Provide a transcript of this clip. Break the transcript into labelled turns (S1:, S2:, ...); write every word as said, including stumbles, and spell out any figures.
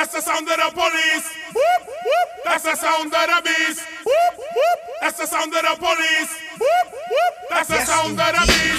S1: That's the sound of the police. Whoop, whoop. That's the sound of the beast. Whoop, whoop. That's the sound of the police. Whoop, whoop. That's the
S2: Yes,
S1: sound of the beast.